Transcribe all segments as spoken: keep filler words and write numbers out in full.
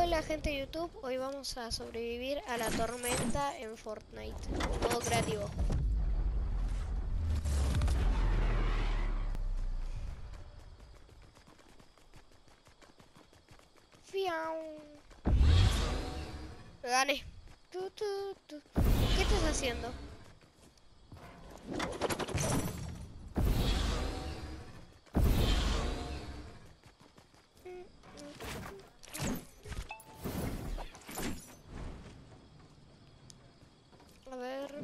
Hola gente de YouTube, hoy vamos a sobrevivir a la tormenta en Fortnite, modo creativo. Fiau. Gané. Tu, tu, tu. ¿Qué estás haciendo? A ver.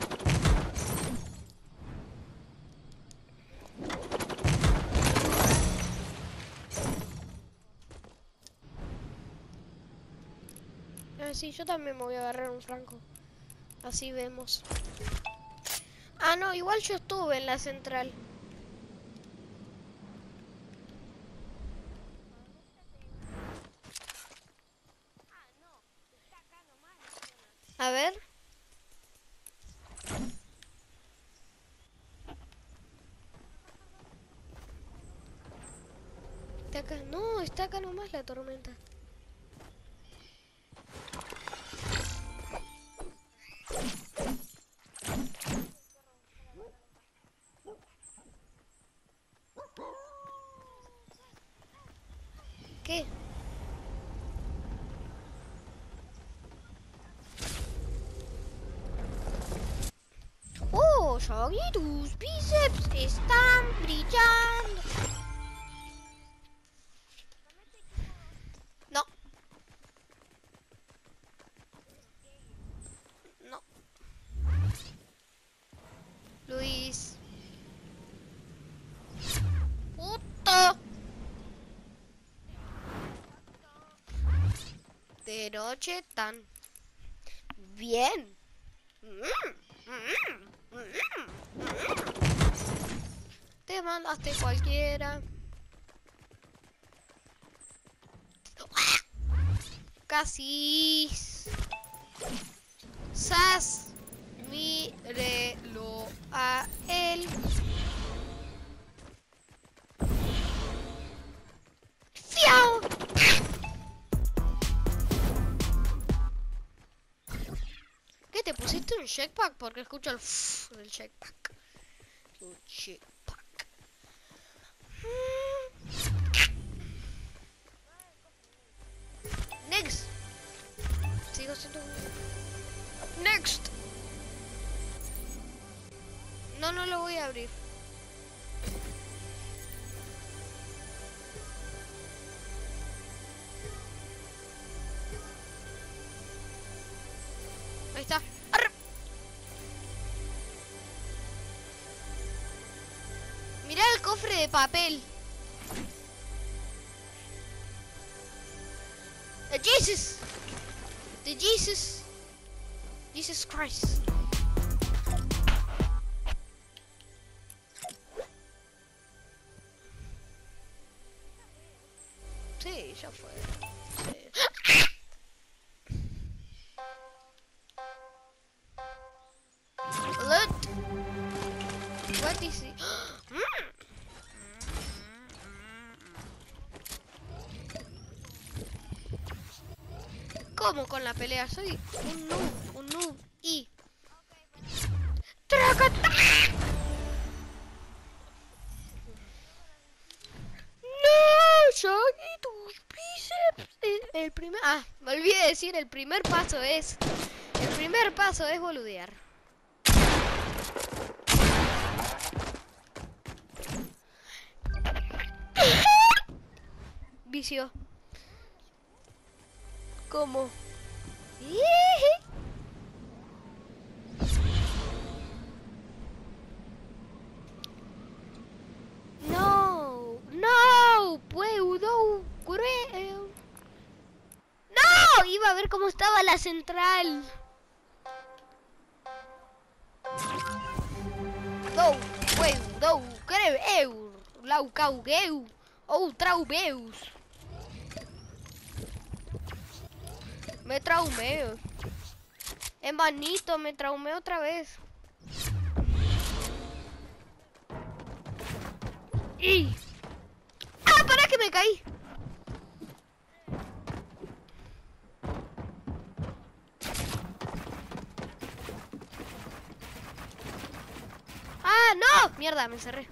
Ah, sí, yo también me voy a agarrar un franco. Así vemos. Ah, no, igual yo estuve en la central. A ver. Está acá. No, está acá nomás la tormenta. ¿Qué? ¡Oh, Shaggy, tus bíceps están brillando! No. No. Luis. ¡Puto! De noche tan bien. Te mandaste cualquiera. Casi. Sas. Mírelo a él. ¡Fiao! ¿Qué te pusiste un jetpack? Porque escucho el f del jetpack. Un jetpack. Next. Sigo siendo un... Next. No, no lo voy a abrir. Ahí está. ¡Arre! Mirá el cofre de papel. The Jesus. The Jesus. Jesus Christ. Sí, ya fue. Sí. Look. What is it? ¿Cómo con la pelea? Soy un noob, un noob y... ¡Tracata! ¡No! ¡Shaggy, tus bíceps! El, el primer... Ah, me olvidé de decir, el primer paso es... El primer paso es boludear. Vicio. ¿Cómo? No, no, puedo, creo. No, iba a ver cómo estaba la central. No, puedo, creo, lau caugueu, ou traubeus. Me traumé. En vanito, me traumé otra vez. Y... ¡Ah, para que me caí! Mierda, me encerré.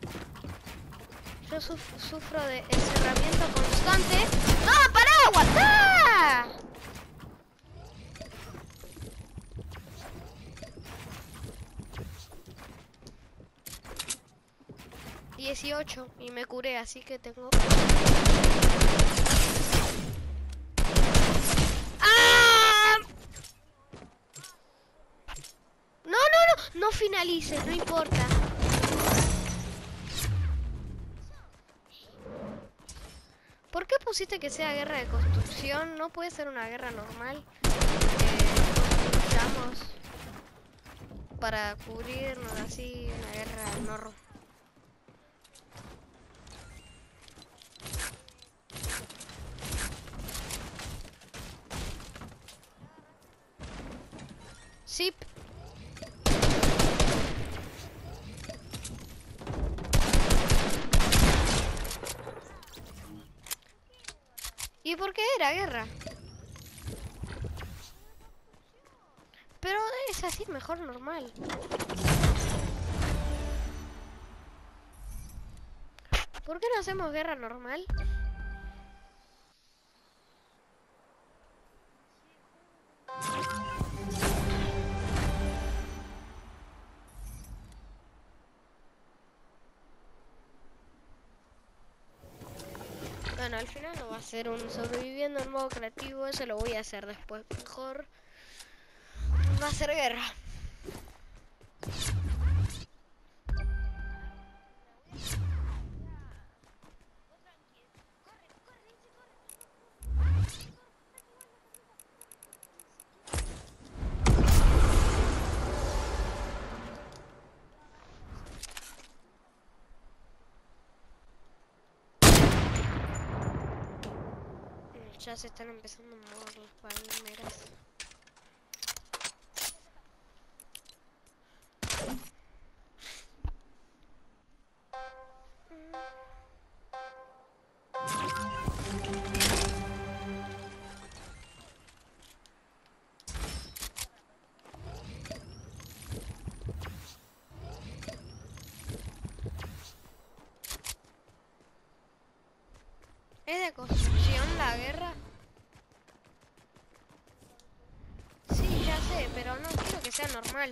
Yo suf sufro de encerramiento constante. ¡No, pará! ¡Aguantá! dieciocho y me curé, así que tengo... ¡Ah! No, no, no, no finalices, no importa. ¿Por qué pusiste que sea guerra de construcción? No puede ser una guerra normal. Eh, construyamos para cubrirnos así, una guerra normal. Sí. ¿Y por qué era guerra? Pero es así, mejor normal. ¿Por qué no hacemos guerra normal? Bueno, al final no va a ser un sobreviviendo en modo creativo, eso lo voy a hacer después. Mejor va a ser guerra. Ya se están empezando a mover las palmeras. ¿Es de construcción la guerra? Sí, ya sé, pero no quiero que sea normal.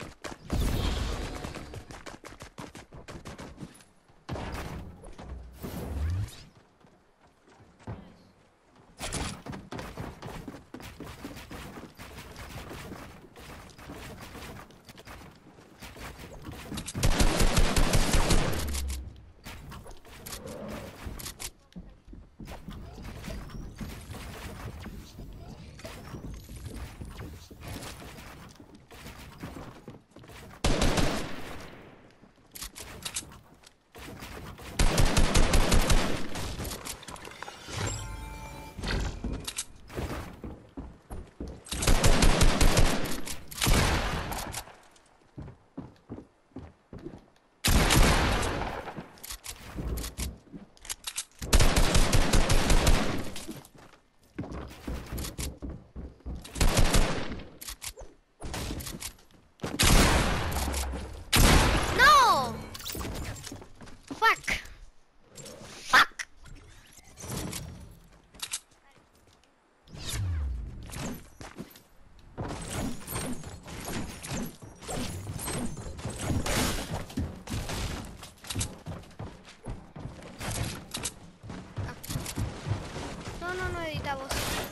Vos.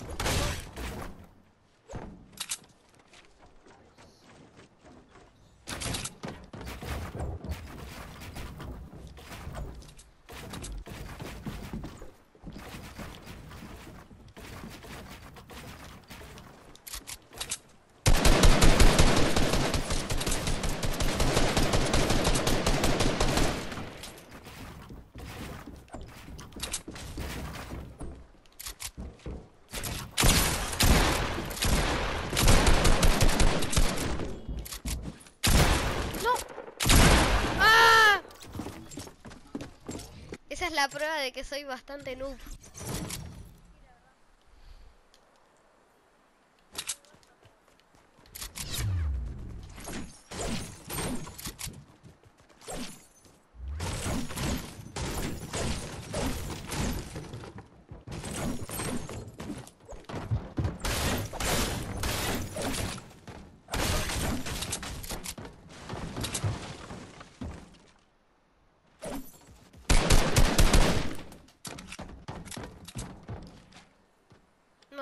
Esa es la prueba de que soy bastante noob.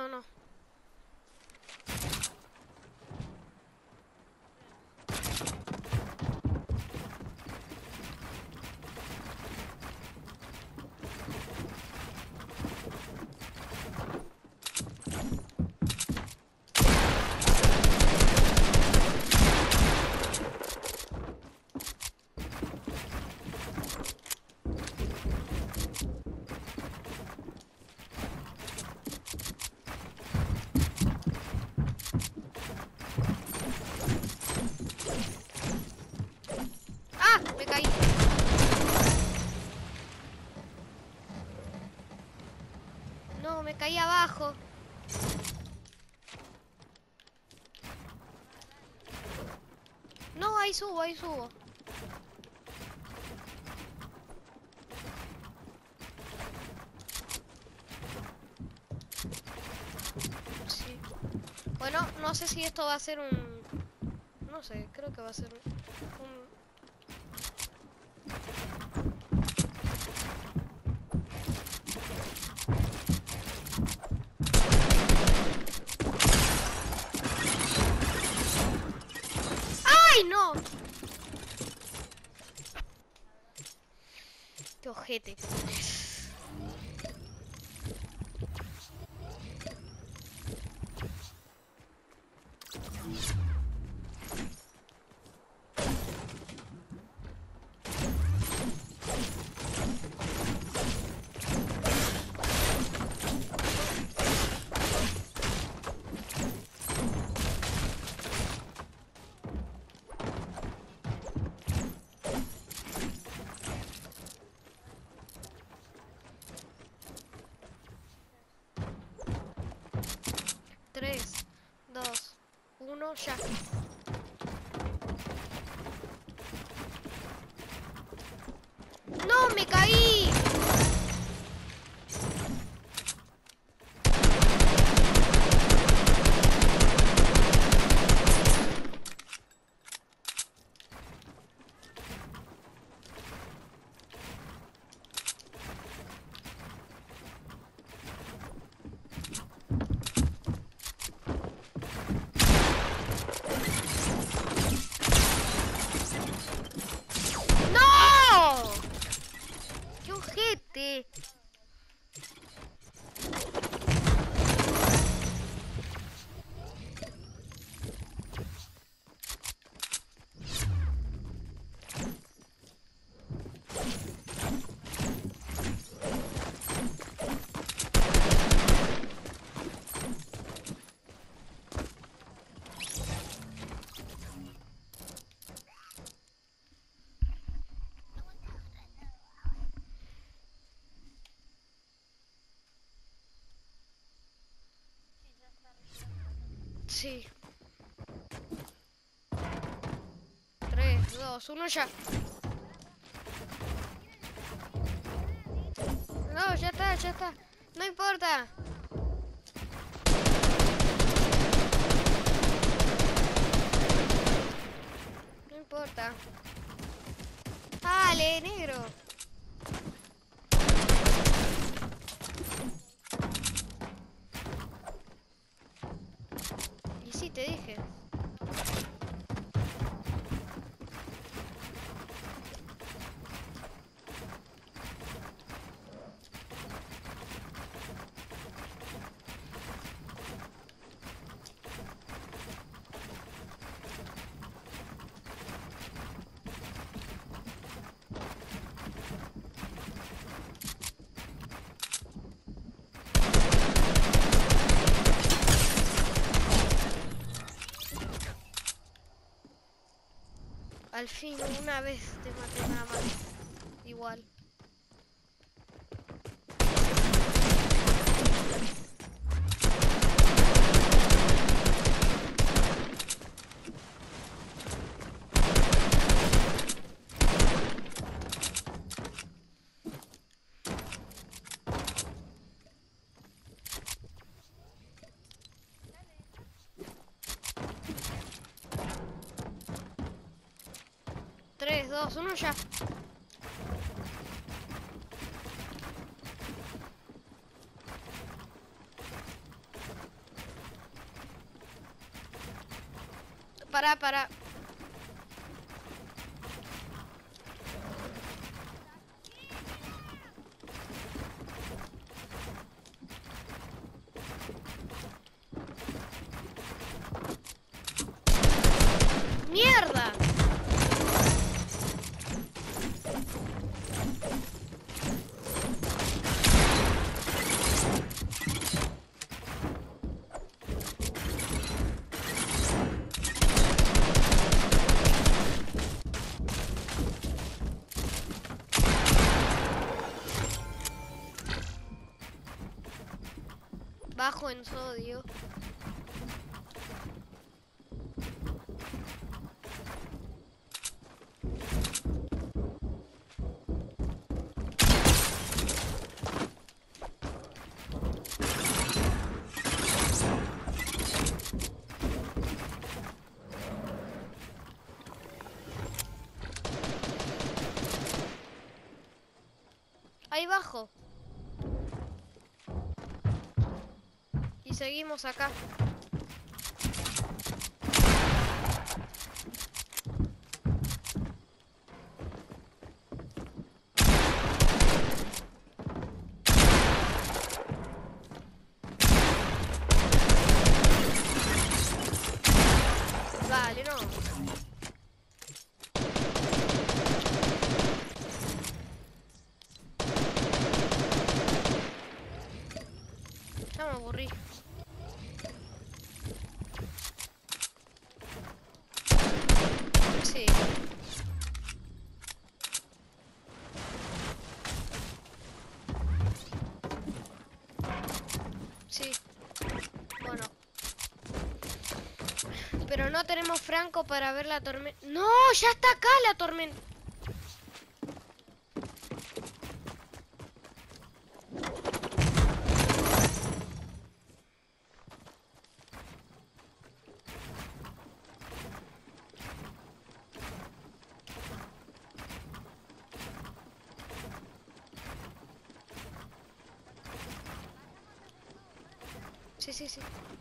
no, no. Me caí. No, me caí abajo. No, ahí subo, ahí subo. Sí. Bueno, no sé si esto va a ser un... No sé, creo que va a ser un... ¡Ay, no! ¡Qué ojete! tres, dos, uno, ya. ¡No, me caí! ¡No! ¡Qué ojete! Sí. tres, dos, uno, ya. No, ya está, ya está. No importa. No importa. Dale, negro. Y sí, te dije. Al fin, una vez te maté nada más. Igual. tres, dos, uno, ya. Pará, pará. ¡Mierda! Bajo en sodio. Ahí bajo. Y seguimos acá. Vale, no. Ya me aburrí. Sí. Sí. Bueno. Pero no tenemos Franco para ver la tormenta. ¡No! ¡Ya está acá la tormenta! Sí, sí, sí.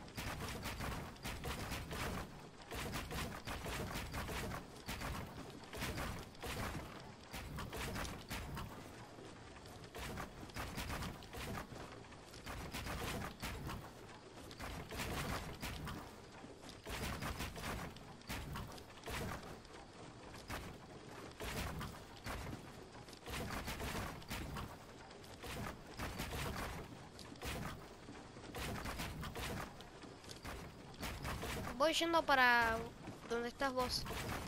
Voy yendo para donde estás vos.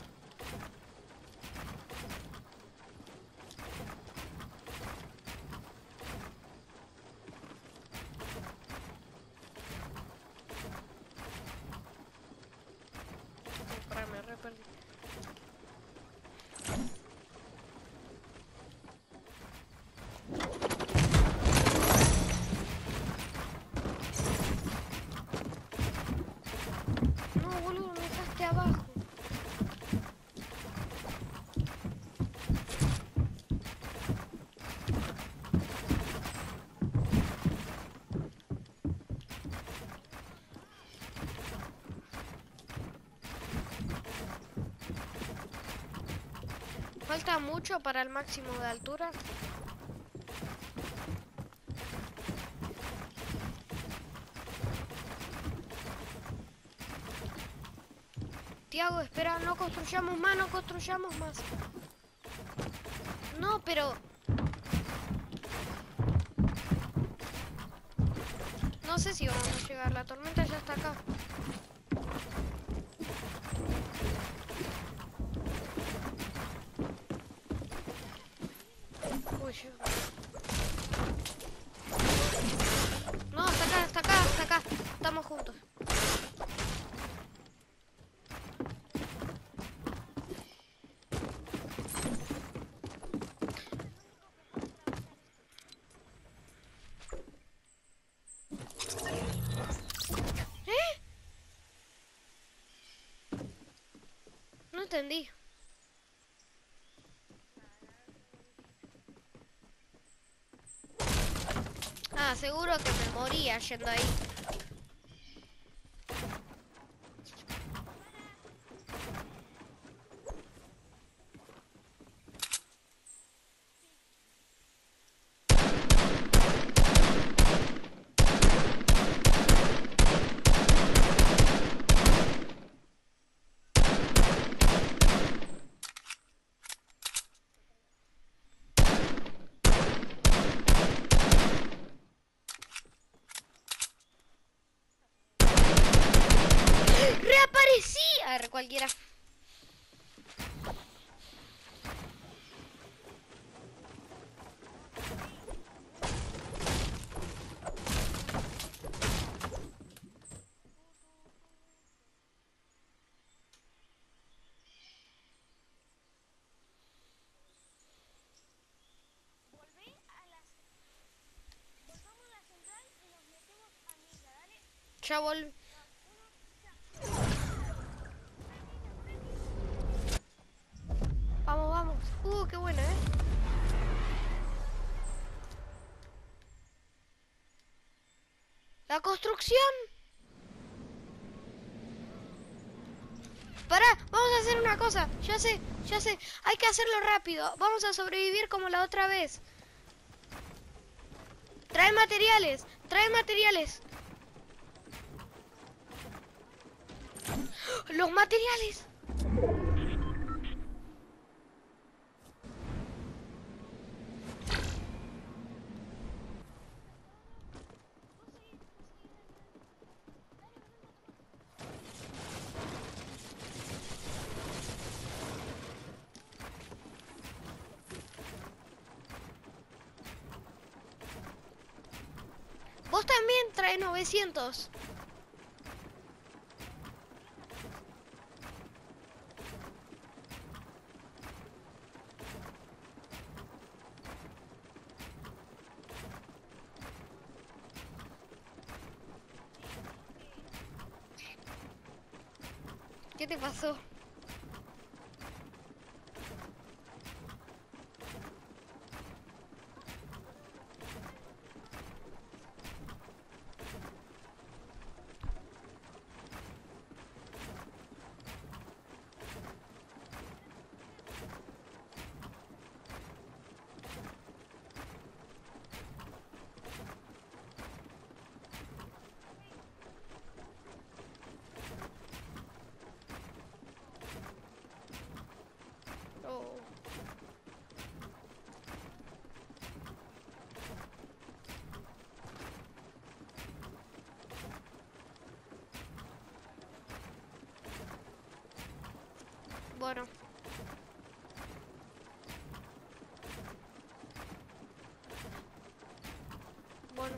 Espera, me re perdí. No, boludo, me dejaste abajo. Falta mucho para el máximo de altura. Tiago, espera, no construyamos más, no construyamos más. No, pero... No sé si vamos a llegar, la tormenta ya está acá. Uy, yo... No, hasta acá, hasta acá, hasta acá. Estamos juntos. ¿Eh? No entendí. Ah, seguro que me moría yendo ahí. ¡Reaparecí! A ver, cualquiera. Ya volví. Vamos, vamos. Uh, qué buena, ¿eh? La construcción. Pará, vamos a hacer una cosa. Ya sé, ya sé. Hay que hacerlo rápido. Vamos a sobrevivir como la otra vez. Trae materiales, trae materiales. Los materiales. Vos también trae novecientos. ¿Qué te pasó? Oh. Bueno. Bueno.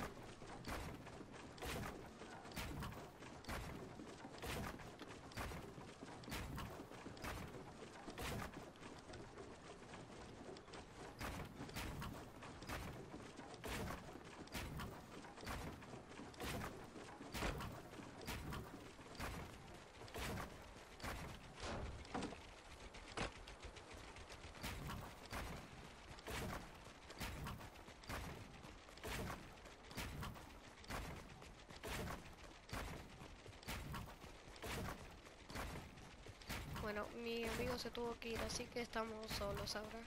Bueno, mi amigo se tuvo que ir, así que estamos solos ahora.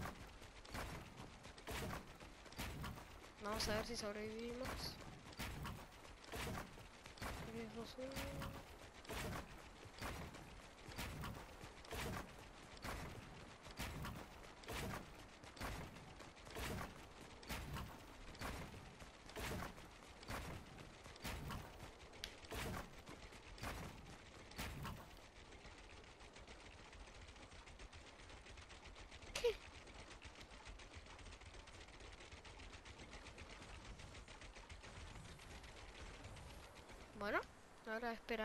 Vamos a ver si sobrevivimos. tres, dos, uno. Bueno, ahora a esperar.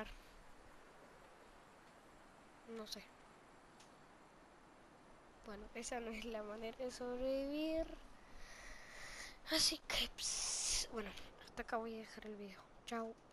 No sé. Bueno, esa no es la manera de sobrevivir. Así que, pss, bueno, hasta acá voy a dejar el video. Chao.